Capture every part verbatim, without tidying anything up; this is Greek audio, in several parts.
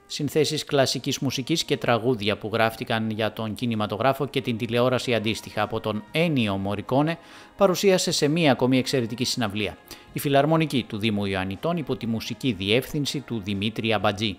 Συνθέσεις κλασικής μουσικής και τραγούδια που γράφτηκαν για τον κινηματογράφο και την τηλεόραση αντίστοιχα από τον Ένιο Μωρικόνε παρουσίασε σε μία ακόμη εξαιρετική συναυλία. Η Φιλαρμονική του Δήμου Ιωαννιτών υπό τη μουσική διεύθυνση του Δημήτρη Αμπατζή.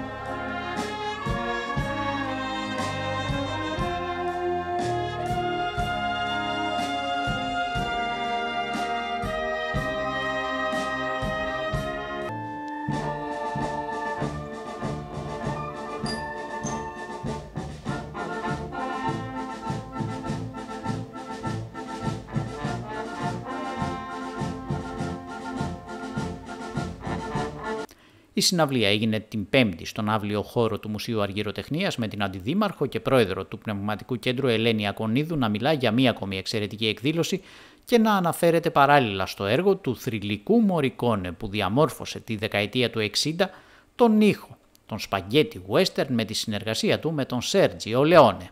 Η συναυλία έγινε την Πέμπτη στον αύλιο χώρο του Μουσείου Αργυροτεχνίας με την Αντιδήμαρχο και πρόεδρο του Πνευματικού Κέντρου Ελένη Ακονίδου να μιλά για μία ακόμη εξαιρετική εκδήλωση και να αναφέρεται παράλληλα στο έργο του θρυλικού Μωρικόνε που διαμόρφωσε τη δεκαετία του εξήντα τον ήχο, τον σπαγκέτι western με τη συνεργασία του με τον Σέρτζιο Λεόνε.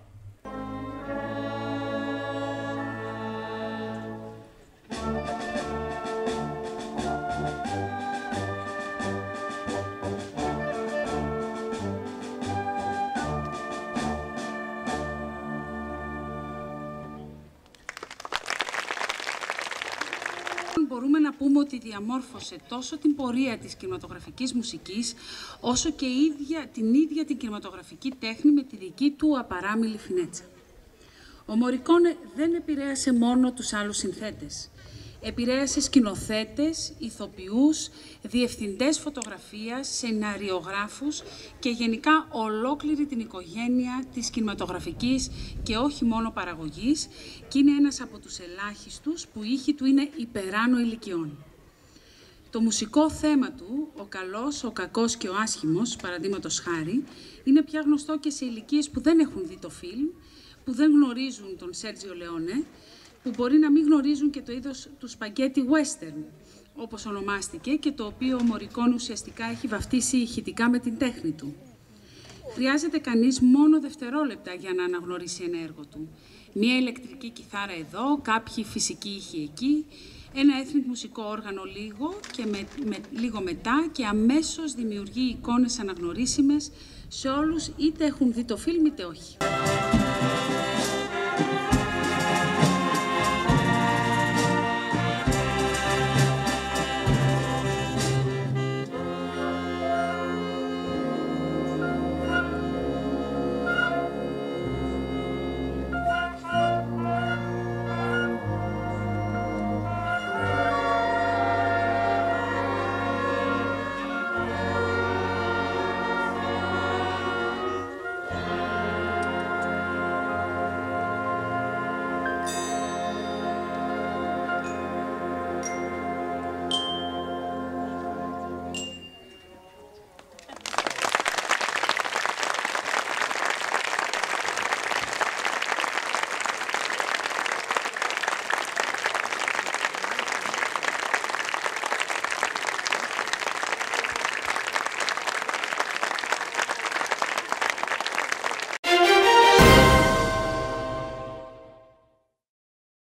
Μπορούμε να πούμε ότι διαμόρφωσε τόσο την πορεία της κινηματογραφικής μουσικής, όσο και ίδια, την ίδια την κινηματογραφική τέχνη με τη δική του απαράμιλη φινέτσα. Ο Μωρικόνε δεν επηρέασε μόνο τους άλλους συνθέτες. Επηρέασε σκηνοθέτες, ηθοποιούς, διευθυντές φωτογραφίας, σεναριογράφους και γενικά ολόκληρη την οικογένεια της κινηματογραφικής και όχι μόνο παραγωγής, και είναι ένας από τους ελάχιστους που η ήχη του είναι υπεράνω ηλικιών. Το μουσικό θέμα του, ο καλός, ο κακός και ο άσχημος, παραδείγματος χάρη, είναι πια γνωστό και σε ηλικίες που δεν έχουν δει το φιλμ, που δεν γνωρίζουν τον Σέρτζιο Λεόνε, που μπορεί να μην γνωρίζουν και το είδος του σπαγκέτι western, όπως ονομάστηκε, και το οποίο ο Μωρικόνε ουσιαστικά έχει βαφτίσει ηχητικά με την τέχνη του. Χρειάζεται κανείς μόνο δευτερόλεπτα για να αναγνωρίσει ένα έργο του. Μία ηλεκτρική κιθάρα εδώ, κάποιοι φυσικοί ήχοι εκεί, ένα ethnic μουσικό όργανο λίγο και με, με, λίγο μετά και αμέσως δημιουργεί εικόνες αναγνωρίσιμες σε όλους, είτε έχουν δει το φιλμ είτε όχι.